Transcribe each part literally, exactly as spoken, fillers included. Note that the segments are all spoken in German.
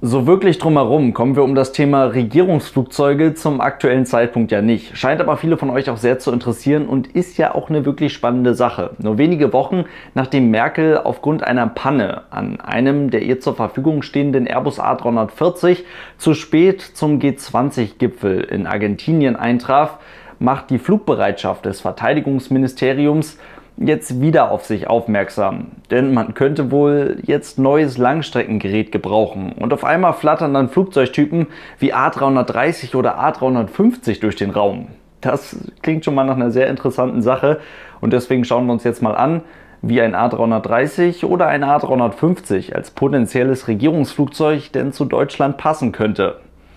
So wirklich drumherum kommen wir um das Thema Regierungsflugzeuge zum aktuellen Zeitpunkt ja nicht. Scheint aber viele von euch auch sehr zu interessieren und ist ja auch eine wirklich spannende Sache. Nur wenige Wochen nachdem Merkel aufgrund einer Panne an einem der ihr zur Verfügung stehenden Airbus A dreihundertvierzig zu spät zum G zwanzig Gipfel in Argentinien eintraf, macht die Flugbereitschaft des Verteidigungsministeriums jetzt wieder auf sich aufmerksam, denn man könnte wohl jetzt neues Langstreckengerät gebrauchen und auf einmal flattern dann Flugzeugtypen wie A dreihundertdreißig oder A dreihundertfünfzig durch den Raum. Das klingt schon mal nach einer sehr interessanten Sache und deswegen schauen wir uns jetzt mal an, wie ein A dreihundertdreißig oder ein A dreihundertfünfzig als potenzielles Regierungsflugzeug denn zu Deutschland passen könnte.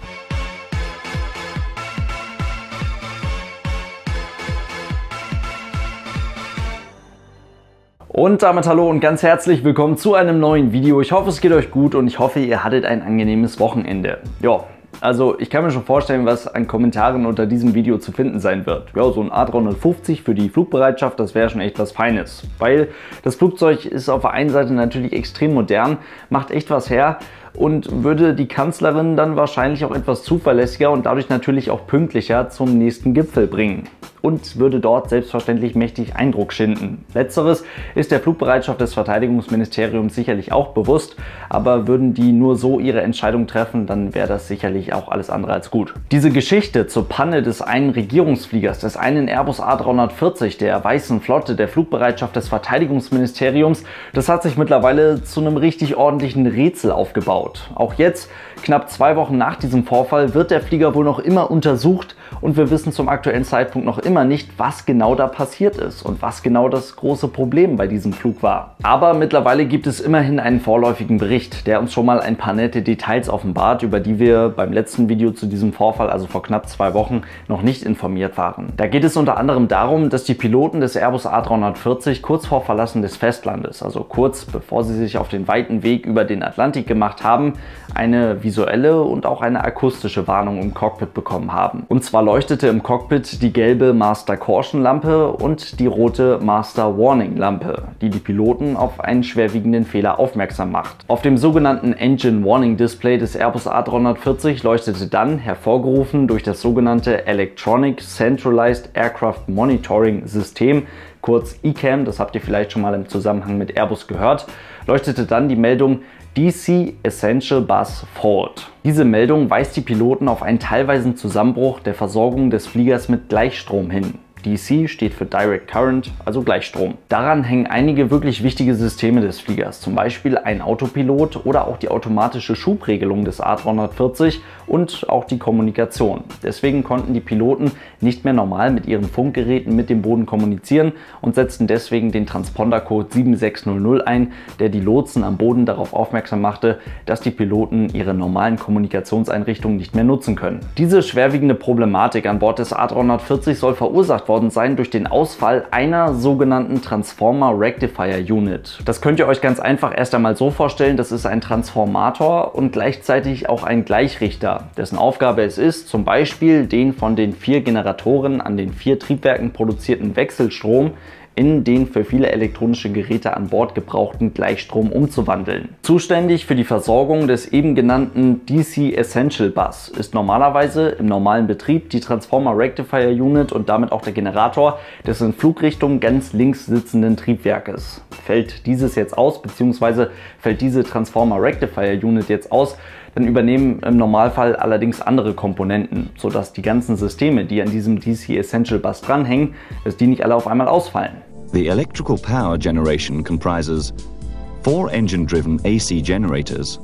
Und damit hallo und ganz herzlich willkommen zu einem neuen Video. Ich hoffe, es geht euch gut und ich hoffe, ihr hattet ein angenehmes Wochenende. Ja, also ich kann mir schon vorstellen, was an Kommentaren unter diesem Video zu finden sein wird. Ja, so ein A dreihundertfünfzig für die Flugbereitschaft, das wäre schon echt was Feines. Weil das Flugzeug ist auf der einen Seite natürlich extrem modern, macht echt was her und würde die Kanzlerin dann wahrscheinlich auch etwas zuverlässiger und dadurch natürlich auch pünktlicher zum nächsten Gipfel bringen. Und würde dort selbstverständlich mächtig Eindruck schinden. Letzteres ist der Flugbereitschaft des Verteidigungsministeriums sicherlich auch bewusst, aber würden die nur so ihre Entscheidung treffen, dann wäre das sicherlich auch alles andere als gut. Diese Geschichte zur Panne des einen Regierungsfliegers, des einen Airbus A dreihundertvierzig, der Weißen Flotte, der Flugbereitschaft des Verteidigungsministeriums, das hat sich mittlerweile zu einem richtig ordentlichen Rätsel aufgebaut. Auch jetzt, knapp zwei Wochen nach diesem Vorfall, wird der Flieger wohl noch immer untersucht und wir wissen zum aktuellen Zeitpunkt noch immer nicht, was genau da passiert ist und was genau das große Problem bei diesem Flug war. Aber mittlerweile gibt es immerhin einen vorläufigen Bericht, der uns schon mal ein paar nette Details offenbart, über die wir beim letzten Video zu diesem Vorfall, also vor knapp zwei Wochen, noch nicht informiert waren. Da geht es unter anderem darum, dass die Piloten des Airbus A dreihundertvierzig kurz vor Verlassen des Festlandes, also kurz bevor sie sich auf den weiten Weg über den Atlantik gemacht haben, eine visuelle und auch eine akustische Warnung im Cockpit bekommen haben. Und zwar leuchtete im Cockpit die gelbe Master Caution Lampe und die rote Master Warning Lampe, die die Piloten auf einen schwerwiegenden Fehler aufmerksam macht. Auf dem sogenannten Engine Warning Display des Airbus A dreihundertvierzig leuchtete dann, hervorgerufen durch das sogenannte Electronic Centralized Aircraft Monitoring System, kurz E C A M, das habt ihr vielleicht schon mal im Zusammenhang mit Airbus gehört, leuchtete dann die Meldung D C Essential Bus Fault. Diese Meldung weist die Piloten auf einen teilweisen Zusammenbruch der Versorgung des Fliegers mit Gleichstrom hin. D C steht für Direct Current, also Gleichstrom. Daran hängen einige wirklich wichtige Systeme des Fliegers, zum Beispiel ein Autopilot oder auch die automatische Schubregelung des A dreihundertvierzig und auch die Kommunikation. Deswegen konnten die Piloten nicht mehr normal mit ihren Funkgeräten mit dem Boden kommunizieren und setzten deswegen den Transpondercode sieben sechs null null ein, der die Lotsen am Boden darauf aufmerksam machte, dass die Piloten ihre normalen Kommunikationseinrichtungen nicht mehr nutzen können. Diese schwerwiegende Problematik an Bord des A dreihundertvierzig soll verursacht worden sein durch den Ausfall einer sogenannten Transformer Rectifier Unit. Das könnt ihr euch ganz einfach erst einmal so vorstellen, das ist ein Transformator und gleichzeitig auch ein Gleichrichter, dessen Aufgabe es ist, zum Beispiel den von den vier Generatoren an den vier Triebwerken produzierten Wechselstrom in den für viele elektronische Geräte an Bord gebrauchten Gleichstrom umzuwandeln. Zuständig für die Versorgung des eben genannten D C Essential Bus ist normalerweise im normalen Betrieb die Transformer Rectifier Unit und damit auch der Generator des in Flugrichtung ganz links sitzenden Triebwerkes. Fällt dieses jetzt aus, beziehungsweise fällt diese Transformer Rectifier Unit jetzt aus, dann übernehmen im Normalfall allerdings andere Komponenten, sodass die ganzen Systeme, die an diesem D C Essential Bus dranhängen, dass die nicht alle auf einmal ausfallen. The electrical power generation comprises four engine-driven A C generators,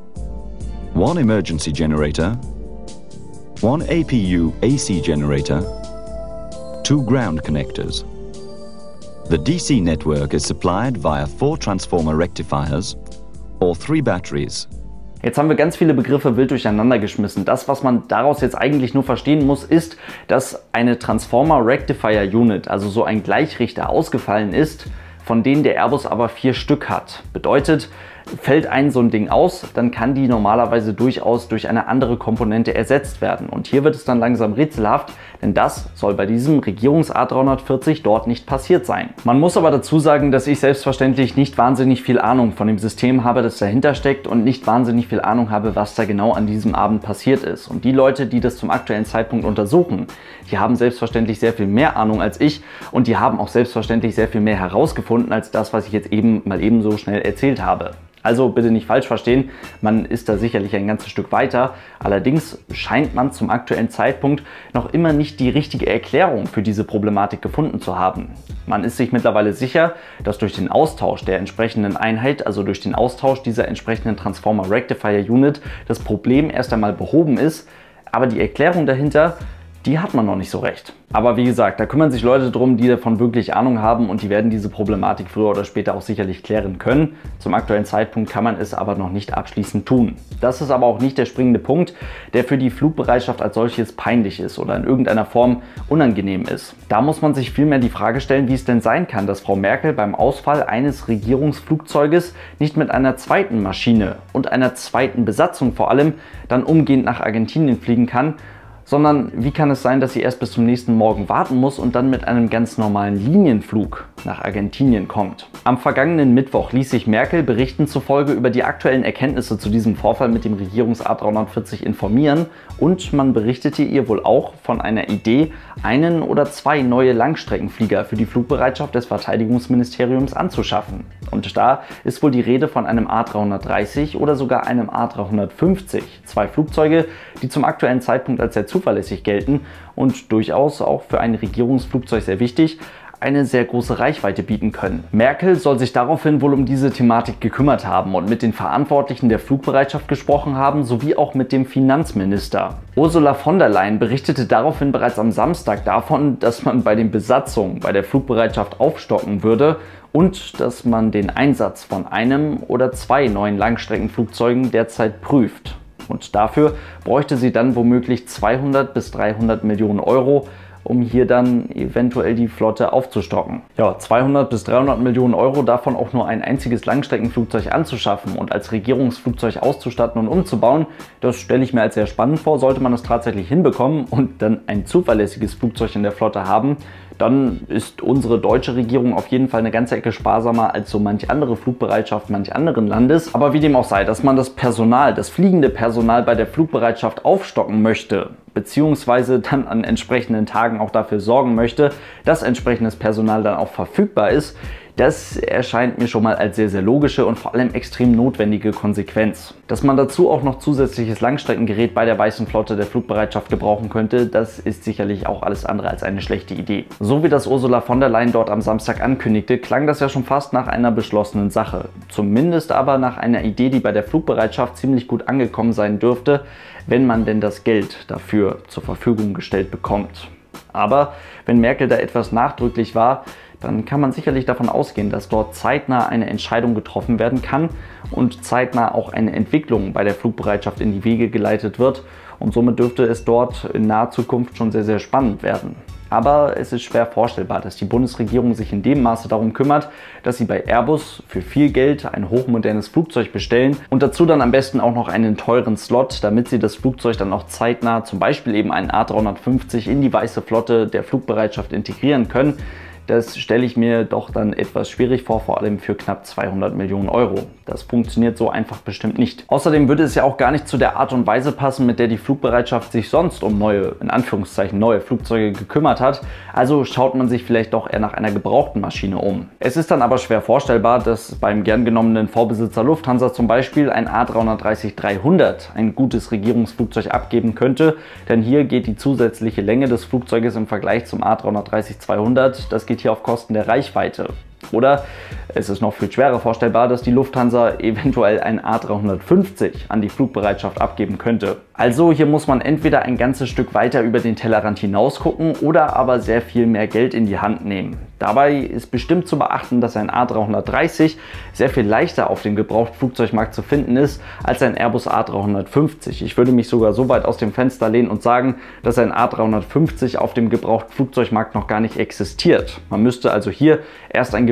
one emergency generator, one A P U A C generator, two ground connectors. The D C network is supplied via four transformer rectifiers or three batteries. Jetzt haben wir ganz viele Begriffe wild durcheinander geschmissen. Das, was man daraus jetzt eigentlich nur verstehen muss, ist, dass eine Transformer Rectifier Unit, also so ein Gleichrichter, ausgefallen ist, von denen der Airbus aber vier Stück hat. Bedeutet, Fällt ein so ein Ding aus, dann kann die normalerweise durchaus durch eine andere Komponente ersetzt werden. Und hier wird es dann langsam rätselhaft, denn das soll bei diesem Regierungs-A dreihundertvierzig dort nicht passiert sein. Man muss aber dazu sagen, dass ich selbstverständlich nicht wahnsinnig viel Ahnung von dem System habe, das dahinter steckt und nicht wahnsinnig viel Ahnung habe, was da genau an diesem Abend passiert ist. Und die Leute, die das zum aktuellen Zeitpunkt untersuchen, die haben selbstverständlich sehr viel mehr Ahnung als ich und die haben auch selbstverständlich sehr viel mehr herausgefunden als das, was ich jetzt eben mal eben so schnell erzählt habe. Also bitte nicht falsch verstehen, man ist da sicherlich ein ganzes Stück weiter. Allerdings scheint man zum aktuellen Zeitpunkt noch immer nicht die richtige Erklärung für diese Problematik gefunden zu haben. Man ist sich mittlerweile sicher, dass durch den Austausch der entsprechenden Einheit, also durch den Austausch dieser entsprechenden Transformer Rectifier Unit, das Problem erst einmal behoben ist, aber die Erklärung dahinter, die hat man noch nicht so recht. Aber wie gesagt, da kümmern sich Leute drum, die davon wirklich Ahnung haben und die werden diese Problematik früher oder später auch sicherlich klären können. Zum aktuellen Zeitpunkt kann man es aber noch nicht abschließend tun. Das ist aber auch nicht der springende Punkt, der für die Flugbereitschaft als solches peinlich ist oder in irgendeiner Form unangenehm ist. Da muss man sich vielmehr die Frage stellen, wie es denn sein kann, dass Frau Merkel beim Ausfall eines Regierungsflugzeuges nicht mit einer zweiten Maschine und einer zweiten Besatzung vor allem dann umgehend nach Argentinien fliegen kann, sondern wie kann es sein, dass sie erst bis zum nächsten Morgen warten muss und dann mit einem ganz normalen Linienflug nach Argentinien kommt. Am vergangenen Mittwoch ließ sich Merkel Berichten zufolge über die aktuellen Erkenntnisse zu diesem Vorfall mit dem Regierungs-A dreihundertvierzig informieren und man berichtete ihr wohl auch von einer Idee, einen oder zwei neue Langstreckenflieger für die Flugbereitschaft des Verteidigungsministeriums anzuschaffen. Und da ist wohl die Rede von einem A dreihundertdreißig oder sogar einem A dreihundertfünfzig. Zwei Flugzeuge, die zum aktuellen Zeitpunkt als sehr zuverlässig gelten und durchaus auch für ein Regierungsflugzeug sehr wichtig, eine sehr große Reichweite bieten können. Merkel soll sich daraufhin wohl um diese Thematik gekümmert haben und mit den Verantwortlichen der Flugbereitschaft gesprochen haben, sowie auch mit dem Finanzminister. Ursula von der Leyen berichtete daraufhin bereits am Samstag davon, dass man bei den Besatzungen bei der Flugbereitschaft aufstocken würde und dass man den Einsatz von einem oder zwei neuen Langstreckenflugzeugen derzeit prüft. Und dafür bräuchte sie dann womöglich zweihundert bis dreihundert Millionen Euro, um hier dann eventuell die Flotte aufzustocken. Ja, zweihundert bis dreihundert Millionen Euro, davon auch nur ein einziges Langstreckenflugzeug anzuschaffen und als Regierungsflugzeug auszustatten und umzubauen, das stelle ich mir als sehr spannend vor. Sollte man das tatsächlich hinbekommen und dann ein zuverlässiges Flugzeug in der Flotte haben, dann ist unsere deutsche Regierung auf jeden Fall eine ganze Ecke sparsamer als so manch andere Flugbereitschaft manch anderen Landes. Aber wie dem auch sei, dass man das Personal, das fliegende Personal bei der Flugbereitschaft aufstocken möchte, beziehungsweise dann an entsprechenden Tagen auch dafür sorgen möchte, dass entsprechendes Personal dann auch verfügbar ist, das erscheint mir schon mal als sehr, sehr logische und vor allem extrem notwendige Konsequenz. Dass man dazu auch noch zusätzliches Langstreckengerät bei der Weißen Flotte der Flugbereitschaft gebrauchen könnte, das ist sicherlich auch alles andere als eine schlechte Idee. So wie das Ursula von der Leyen dort am Samstag ankündigte, klang das ja schon fast nach einer beschlossenen Sache. Zumindest aber nach einer Idee, die bei der Flugbereitschaft ziemlich gut angekommen sein dürfte, wenn man denn das Geld dafür zur Verfügung gestellt bekommt. Aber wenn Merkel da etwas nachdrücklich war, dann kann man sicherlich davon ausgehen, dass dort zeitnah eine Entscheidung getroffen werden kann und zeitnah auch eine Entwicklung bei der Flugbereitschaft in die Wege geleitet wird. Und somit dürfte es dort in naher Zukunft schon sehr, sehr spannend werden. Aber es ist schwer vorstellbar, dass die Bundesregierung sich in dem Maße darum kümmert, dass sie bei Airbus für viel Geld ein hochmodernes Flugzeug bestellen und dazu dann am besten auch noch einen teuren Slot, damit sie das Flugzeug dann auch zeitnah, zum Beispiel eben einen A dreihundertfünfzig, in die Weiße Flotte der Flugbereitschaft integrieren können. Das stelle ich mir doch dann etwas schwierig vor, vor allem für knapp zweihundert Millionen Euro. Das funktioniert so einfach bestimmt nicht. Außerdem würde es ja auch gar nicht zu der Art und Weise passen, mit der die Flugbereitschaft sich sonst um neue, in Anführungszeichen neue Flugzeuge gekümmert hat. Also schaut man sich vielleicht doch eher nach einer gebrauchten Maschine um. Es ist dann aber schwer vorstellbar, dass beim gern genommenen Vorbesitzer Lufthansa zum Beispiel ein A dreihundertdreißig dreihundert ein gutes Regierungsflugzeug abgeben könnte, denn hier geht die zusätzliche Länge des Flugzeuges im Vergleich zum A dreihundertdreißig zweihundert, das geht hier auf Kosten der Reichweite. Oder es ist noch viel schwerer vorstellbar, dass die Lufthansa eventuell ein A dreihundertfünfzig an die Flugbereitschaft abgeben könnte. Also hier muss man entweder ein ganzes Stück weiter über den Tellerrand hinaus gucken oder aber sehr viel mehr Geld in die Hand nehmen. Dabei ist bestimmt zu beachten, dass ein A dreihundertdreißig sehr viel leichter auf dem Gebrauchtflugzeugmarkt zu finden ist als ein Airbus A dreihundertfünfzig. Ich würde mich sogar so weit aus dem Fenster lehnen und sagen, dass ein A dreihundertfünfzig auf dem Gebrauchtflugzeugmarkt noch gar nicht existiert. Man müsste also hier erst ein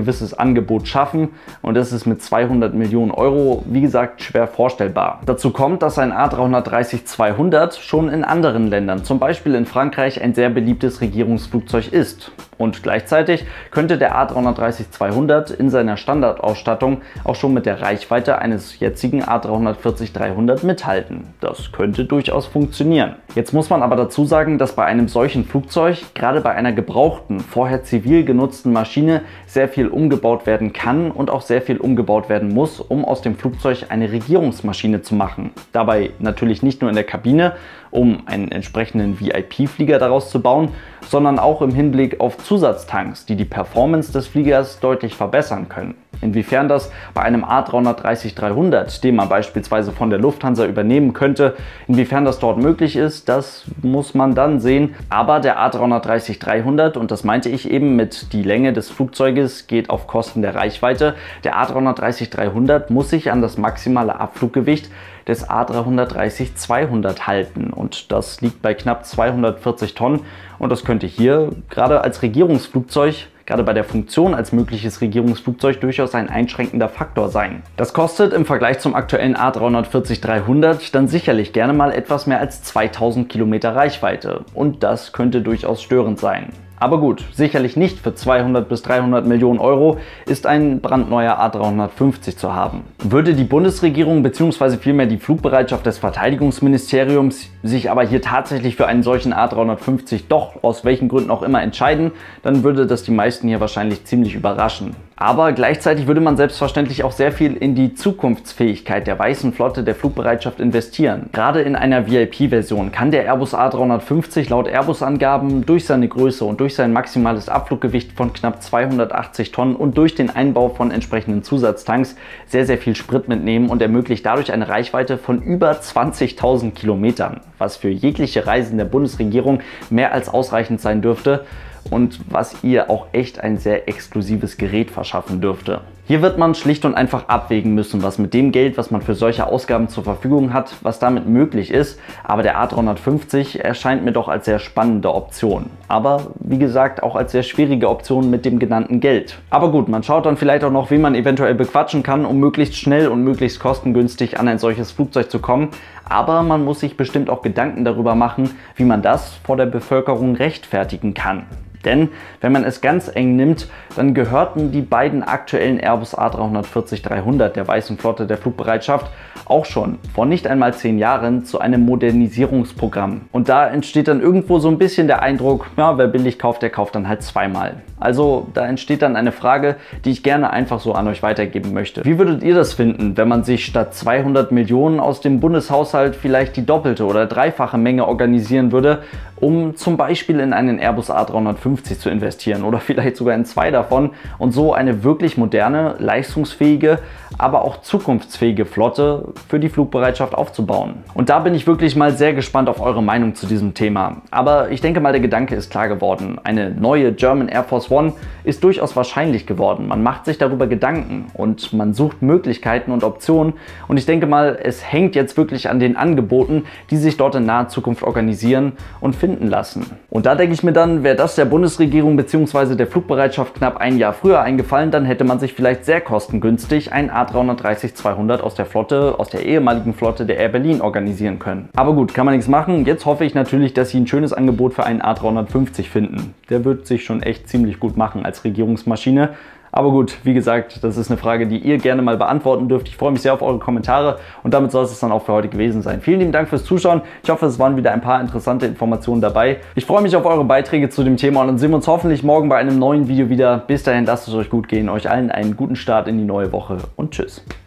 gewisses Angebot schaffen und das ist mit zweihundert Millionen Euro, wie gesagt, schwer vorstellbar. Dazu kommt, dass ein A dreihundertdreißig zweihundert schon in anderen Ländern, zum Beispiel in Frankreich, ein sehr beliebtes Regierungsflugzeug ist. Und gleichzeitig könnte der A dreihundertdreißig zweihundert in seiner Standardausstattung auch schon mit der Reichweite eines jetzigen A dreihundertvierzig dreihundert mithalten. Das könnte durchaus funktionieren. Jetzt muss man aber dazu sagen, dass bei einem solchen Flugzeug, gerade bei einer gebrauchten, vorher zivil genutzten Maschine, sehr viel umgebaut werden kann und auch sehr viel umgebaut werden muss, um aus dem Flugzeug eine Regierungsmaschine zu machen. Dabei natürlich nicht nur in der Kabine, um einen entsprechenden V I P-Flieger daraus zu bauen, sondern auch im Hinblick auf Zusatztanks, die die Performance des Fliegers deutlich verbessern können. Inwiefern das bei einem A dreihundertdreißig dreihundert, den man beispielsweise von der Lufthansa übernehmen könnte, inwiefern das dort möglich ist, das muss man dann sehen. Aber der A dreihundertdreißig dreihundert, und das meinte ich eben mit die Länge des Flugzeuges geht auf Kosten der Reichweite, der A dreihundertdreißig dreihundert muss sich an das maximale Abfluggewicht des A dreihundertdreißig zweihundert halten und das liegt bei knapp zweihundertvierzig Tonnen und das könnte hier gerade als Regierungsflugzeug, gerade bei der Funktion als mögliches Regierungsflugzeug, durchaus ein einschränkender Faktor sein. Das kostet im Vergleich zum aktuellen A dreihundertvierzig dreihundert dann sicherlich gerne mal etwas mehr als zweitausend Kilometer Reichweite und das könnte durchaus störend sein. Aber gut, sicherlich nicht für zweihundert bis dreihundert Millionen Euro ist ein brandneuer A dreihundertfünfzig zu haben. Würde die Bundesregierung bzw. vielmehr die Flugbereitschaft des Verteidigungsministeriums sich aber hier tatsächlich für einen solchen A dreihundertfünfzig doch aus welchen Gründen auch immer entscheiden, dann würde das die meisten hier wahrscheinlich ziemlich überraschen. Aber gleichzeitig würde man selbstverständlich auch sehr viel in die Zukunftsfähigkeit der weißen Flotte der Flugbereitschaft investieren. Gerade in einer V I P-Version kann der Airbus A dreihundertfünfzig laut Airbus-Angaben durch seine Größe und durch sein maximales Abfluggewicht von knapp zweihundertachtzig Tonnen und durch den Einbau von entsprechenden Zusatztanks sehr, sehr viel Sprit mitnehmen und ermöglicht dadurch eine Reichweite von über zwanzigtausend Kilometern, was für jegliche Reisen der Bundesregierung mehr als ausreichend sein dürfte und was ihr auch echt ein sehr exklusives Gerät verschaffen dürfte. Hier wird man schlicht und einfach abwägen müssen, was mit dem Geld, was man für solche Ausgaben zur Verfügung hat, was damit möglich ist. Aber der A dreihundertfünfzig erscheint mir doch als sehr spannende Option. Aber wie gesagt, auch als sehr schwierige Option mit dem genannten Geld. Aber gut, man schaut dann vielleicht auch noch, wie man eventuell bequatschen kann, um möglichst schnell und möglichst kostengünstig an ein solches Flugzeug zu kommen. Aber man muss sich bestimmt auch Gedanken darüber machen, wie man das vor der Bevölkerung rechtfertigen kann. Denn wenn man es ganz eng nimmt, dann gehörten die beiden aktuellen Airbus A dreihundertvierzig dreihundert der weißen Flotte der Flugbereitschaft auch schon vor nicht einmal zehn Jahren zu einem Modernisierungsprogramm. Und da entsteht dann irgendwo so ein bisschen der Eindruck, ja, wer billig kauft, der kauft dann halt zweimal. Also da entsteht dann eine Frage, die ich gerne einfach so an euch weitergeben möchte. Wie würdet ihr das finden, wenn man sich statt zweihundert Millionen aus dem Bundeshaushalt vielleicht die doppelte oder dreifache Menge organisieren würde, um zum Beispiel in einen Airbus A dreihundertfünfzig zu investieren oder vielleicht sogar in zwei davon und so eine wirklich moderne, leistungsfähige, aber auch zukunftsfähige Flotte für die Flugbereitschaft aufzubauen. Und da bin ich wirklich mal sehr gespannt auf eure Meinung zu diesem Thema. Aber ich denke mal, der Gedanke ist klar geworden. Eine neue German Air Force One ist durchaus wahrscheinlich geworden. Man macht sich darüber Gedanken und man sucht Möglichkeiten und Optionen. Und ich denke mal, es hängt jetzt wirklich an den Angeboten, die sich dort in naher Zukunft organisieren und finden lassen. Und da denke ich mir dann, wäre das der Bundesregierung bzw. der Flugbereitschaft knapp ein Jahr früher eingefallen, dann hätte man sich vielleicht sehr kostengünstig ein A dreihundertdreißig zweihundert aus der Flotte, aus der ehemaligen Flotte der Air Berlin organisieren können. Aber gut, kann man nichts machen. Jetzt hoffe ich natürlich, dass sie ein schönes Angebot für einen A dreihundertfünfzig finden. Der wird sich schon echt ziemlich gut machen als Regierungsmaschine. Aber gut, wie gesagt, das ist eine Frage, die ihr gerne mal beantworten dürft. Ich freue mich sehr auf eure Kommentare und damit soll es dann auch für heute gewesen sein. Vielen lieben Dank fürs Zuschauen. Ich hoffe, es waren wieder ein paar interessante Informationen dabei. Ich freue mich auf eure Beiträge zu dem Thema und dann sehen wir uns hoffentlich morgen bei einem neuen Video wieder. Bis dahin, lasst es euch gut gehen. Euch allen einen guten Start in die neue Woche und tschüss.